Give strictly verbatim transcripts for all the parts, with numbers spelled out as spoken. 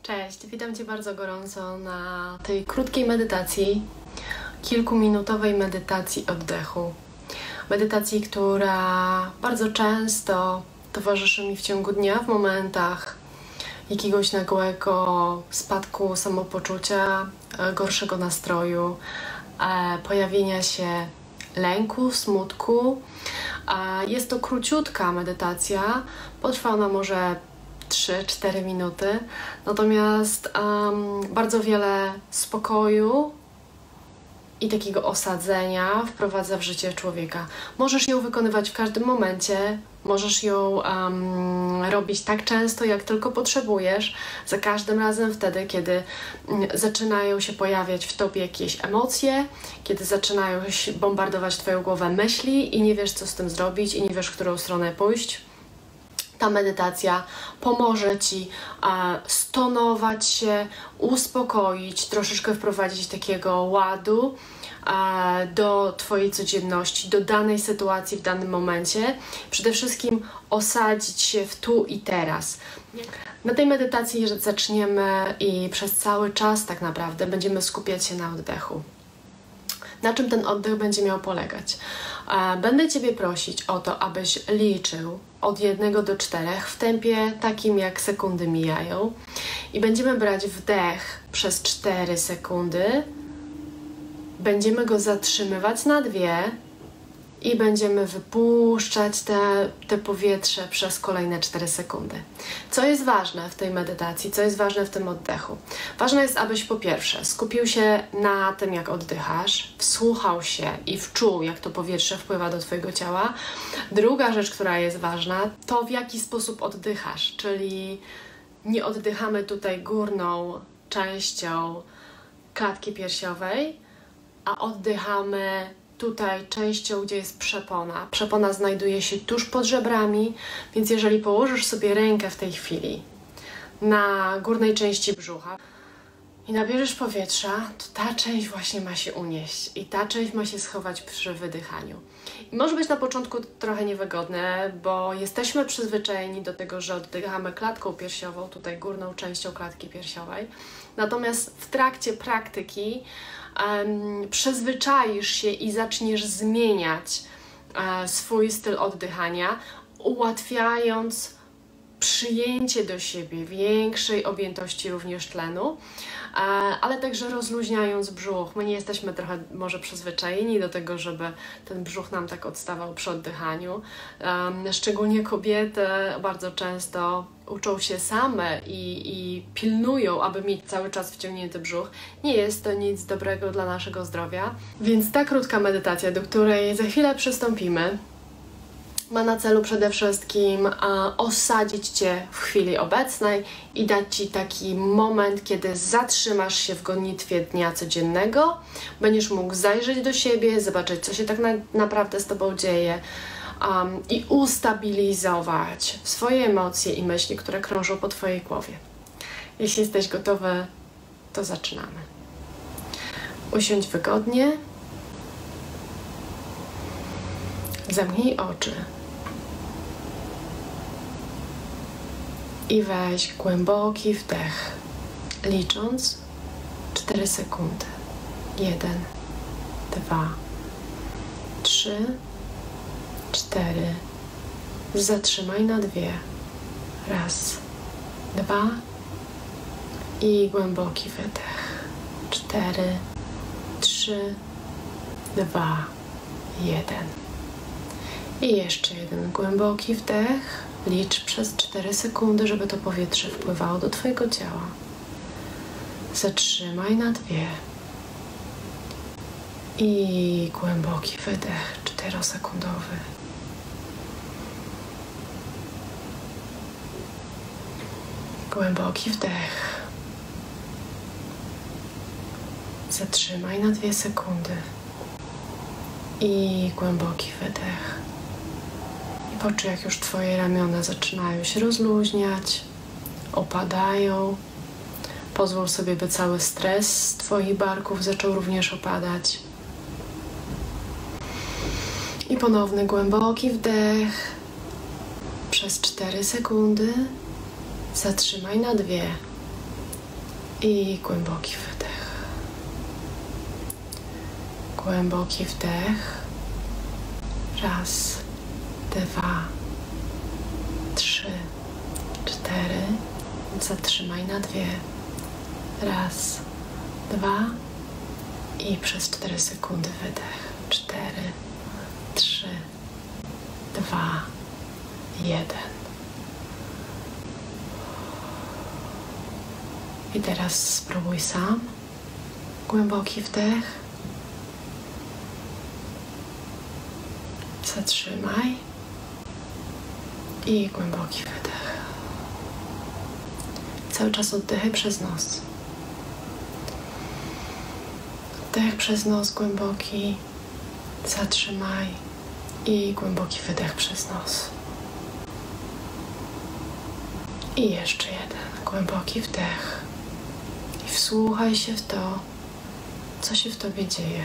Cześć, witam Cię bardzo gorąco na tej krótkiej medytacji, kilkuminutowej medytacji oddechu. Medytacji, która bardzo często towarzyszy mi w ciągu dnia w momentach jakiegoś nagłego spadku samopoczucia, gorszego nastroju, pojawienia się lęku, smutku. Jest to króciutka medytacja, potrwa ona może trzy cztery minuty, natomiast um, bardzo wiele spokoju i takiego osadzenia wprowadza w życie człowieka. Możesz ją wykonywać w każdym momencie, możesz ją um, robić tak często, jak tylko potrzebujesz, za każdym razem wtedy, kiedy um, zaczynają się pojawiać w Tobie jakieś emocje, kiedy zaczynają się bombardować Twoją głowę myśli i nie wiesz, co z tym zrobić i nie wiesz, w którą stronę pójść. Ta medytacja pomoże Ci e, stonować się, uspokoić, troszeczkę wprowadzić takiego ładu e, do Twojej codzienności, do danej sytuacji w danym momencie. Przede wszystkim osadzić się w tu i teraz. Na tej medytacji zaczniemy i przez cały czas tak naprawdę będziemy skupiać się na oddechu. Na czym ten oddech będzie miał polegać? Będę Ciebie prosić o to, abyś liczył od jednego do czterech w tempie takim, jak sekundy mijają. I będziemy brać wdech przez cztery sekundy. Będziemy go zatrzymywać na dwie i będziemy wypuszczać te, te powietrze przez kolejne cztery sekundy. Co jest ważne w tej medytacji, co jest ważne w tym oddechu? Ważne jest, abyś po pierwsze skupił się na tym, jak oddychasz, wsłuchał się i wczuł, jak to powietrze wpływa do Twojego ciała. Druga rzecz, która jest ważna, to w jaki sposób oddychasz, czyli nie oddychamy tutaj górną częścią klatki piersiowej, a oddychamy tutaj częścią, gdzie jest przepona. Przepona znajduje się tuż pod żebrami, więc jeżeli położysz sobie rękę w tej chwili na górnej części brzucha i nabierzesz powietrza, to ta część właśnie ma się unieść i ta część ma się schować przy wydychaniu. I może być na początku trochę niewygodne, bo jesteśmy przyzwyczajeni do tego, że oddychamy klatką piersiową, tutaj górną częścią klatki piersiowej. Natomiast w trakcie praktyki Um, przyzwyczaisz się i zaczniesz zmieniać e, swój styl oddychania, ułatwiając przyjęcie do siebie większej objętości również tlenu, e, ale także rozluźniając brzuch. My nie jesteśmy trochę może przyzwyczajeni do tego, żeby ten brzuch nam tak odstawał przy oddychaniu. Um, szczególnie kobiety bardzo często uczą się same i, i pilnują, aby mieć cały czas wciągnięty brzuch. Nie jest to nic dobrego dla naszego zdrowia. Więc ta krótka medytacja, do której za chwilę przystąpimy, ma na celu przede wszystkim a, osadzić Cię w chwili obecnej i dać Ci taki moment, kiedy zatrzymasz się w gonitwie dnia codziennego, będziesz mógł zajrzeć do siebie, zobaczyć, co się tak na, naprawdę z Tobą dzieje, Um, i ustabilizować swoje emocje i myśli, które krążą po Twojej głowie. Jeśli jesteś gotowy, to zaczynamy. Usiądź wygodnie. Zamknij oczy. I weź głęboki wdech, licząc cztery sekundy. jeden, dwa, trzy, cztery. Zatrzymaj na dwie. Raz, dwa i głęboki wydech. Cztery, trzy, dwa, jeden. I jeszcze jeden głęboki wdech. Licz przez cztery sekundy, żeby to powietrze wpływało do Twojego ciała. Zatrzymaj na dwie. I głęboki wydech, czterosekundowy. Głęboki wdech. Zatrzymaj na dwie sekundy. I głęboki wydech. I poczuj, jak już Twoje ramiona zaczynają się rozluźniać, opadają. Pozwól sobie, by cały stres z Twoich barków zaczął również opadać. I ponowny głęboki wdech przez cztery sekundy. Zatrzymaj na dwie. I głęboki wydech. Głęboki wdech. Raz, dwa, trzy, cztery. Zatrzymaj na dwie. Raz, dwa i przez cztery sekundy wydech. Cztery, trzy, dwa, jeden. I teraz spróbuj sam. Głęboki wdech. Zatrzymaj. I głęboki wydech. Cały czas oddychaj przez nos. Wdech przez nos głęboki. Zatrzymaj. I głęboki wydech przez nos. I jeszcze jeden. Głęboki wdech. I wsłuchaj się w to, co się w tobie dzieje.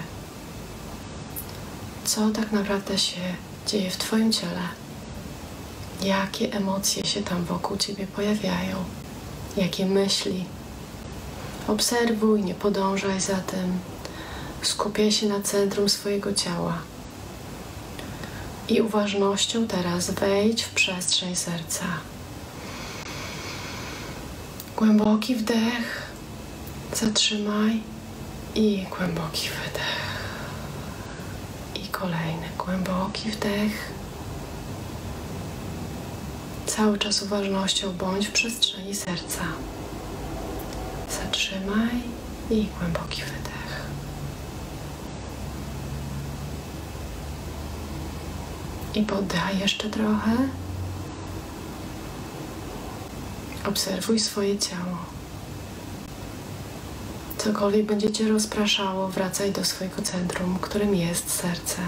Co tak naprawdę się dzieje w twoim ciele. Jakie emocje się tam wokół ciebie pojawiają. Jakie myśli. Obserwuj, nie podążaj za tym. Skupiaj się na centrum swojego ciała. I uważnością teraz wejdź w przestrzeń serca. Głęboki wdech. Zatrzymaj. I głęboki wydech. I kolejny głęboki wdech. Cały czas uważnością bądź w przestrzeni serca. Zatrzymaj i głęboki wydech. I poddaj jeszcze trochę. Obserwuj swoje ciało. Cokolwiek będzie cię rozpraszało, wracaj do swojego centrum, którym jest serce.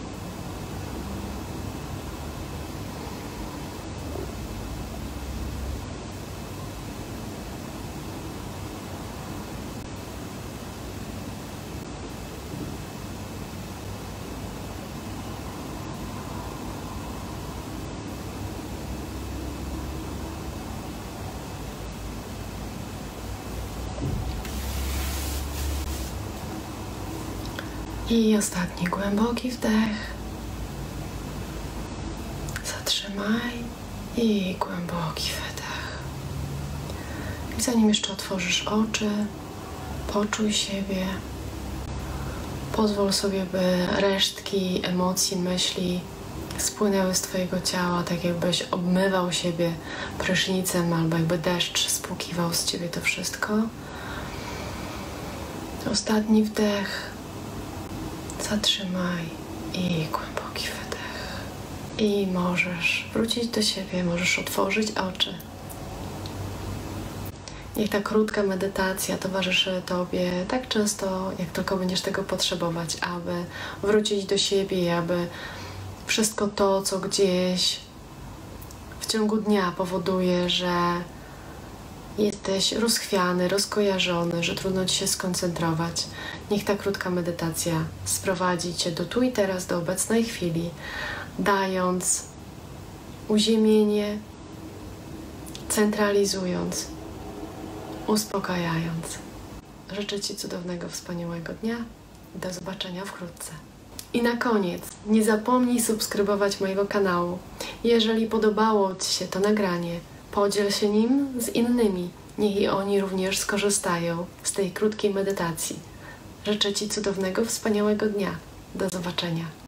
I ostatni głęboki wdech. Zatrzymaj i głęboki wydech. I zanim jeszcze otworzysz oczy, poczuj siebie. Pozwól sobie, by resztki emocji, myśli spłynęły z twojego ciała, tak jakbyś obmywał siebie prysznicem albo jakby deszcz spłukiwał z ciebie to wszystko. Ostatni wdech. Zatrzymaj i głęboki wydech. I możesz wrócić do siebie, możesz otworzyć oczy. Niech ta krótka medytacja towarzyszy tobie tak często, jak tylko będziesz tego potrzebować, aby wrócić do siebie i aby wszystko to, co gdzieś w ciągu dnia powoduje, że jesteś rozchwiany, rozkojarzony, że trudno ci się skoncentrować. Niech ta krótka medytacja sprowadzi cię do tu i teraz, do obecnej chwili, dając uziemienie, centralizując, uspokajając. Życzę ci cudownego, wspaniałego dnia. Do zobaczenia wkrótce. I na koniec, nie zapomnij subskrybować mojego kanału. Jeżeli podobało ci się to nagranie, podziel się nim z innymi. Niech i oni również skorzystają z tej krótkiej medytacji. Życzę ci cudownego, wspaniałego dnia. Do zobaczenia.